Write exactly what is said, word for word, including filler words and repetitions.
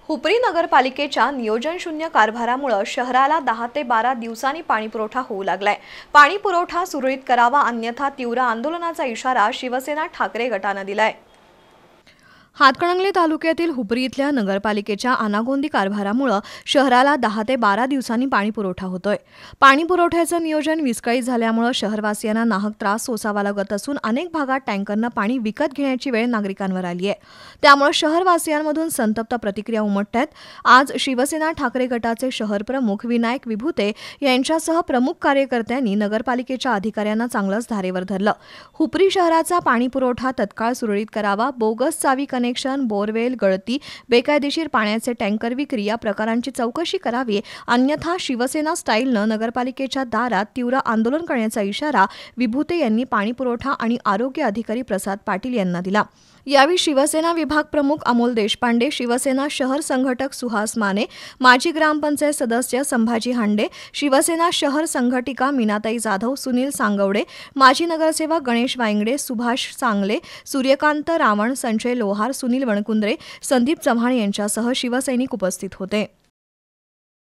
हुपरी नगरपालिकेच्या नियोजन शून्य कारभारामुळे शहराला दहा ते बारा दिवसांनी पाणीपुरवठा होऊ लागलाय। पाणीपुरवठा सुरळीत करावा, अन्यथा तीव्र आंदोलनाचा इशारा शिवसेना ठाकरे गटाने दिलाय। हातकणंगले तालुक्यातील हुपरी इथल्या नगरपालिकेच्या अनागोंदी कारभारामुळे शहराला दहा ते बारा दिवसांनी पाणीपुरवठा होतोय। पाणीपुरवठ्याचं नियोजन विस्कळीत झाल्यामुळे शहरवासियांना नाहक त्रास सोसावा लागत असून अनेक भागात टँकरनं पाणी विकत घेण्याची वेळ नागरिकांवर आली आहे। त्यामुळे शहरवासियांमधून संतप्त प्रतिक्रिया उमटतात। आज शिवसेना ठाकरे गटाचे शहर प्रमुख विनायक विभूते यांच्यासह प्रमुख कार्यकर्त्यांनी नगरपालिकेच्या अधिकाऱ्यांना चांगलंच धारेवर धरलं। हुपरी शहराचा पाणीपुरवठा तत्काळ सुरळीत करावा, बोगस चावी कनेक्शन, बोरवेल, गळती, बेकायदेशीर पाण्याचे टँकर विक्री या प्रकारांची चौकशी करावी, अन्यथा शिवसेना स्टाईलनं नगरपालिकेच्या दारात तीव्र आंदोलन करण्याचा इशारा विभूते यांनी पाणीपुरवठा आणि आरोग्य अधिकारी प्रसाद पाटील यांना दिला। यावेळी शिवसेना विभाग प्रमुख अमोल देशपांडे, शिवसेना शहर संघटक सुहास माने, माजी ग्रामपंचायत सदस्य संभाजी हांडे, शिवसेना शहर संघटिका मीनाताई जाधव, सुनील सांगवडे, माजी नगरसेवक गणेश वायंगडे, सुभाष सांगले, सूर्यकांत रावण, संजय लोहार, सुनील वणकुंद्रे, संदीप चव्हाण यांच्यासह शिवसैनिक उपस्थित होते।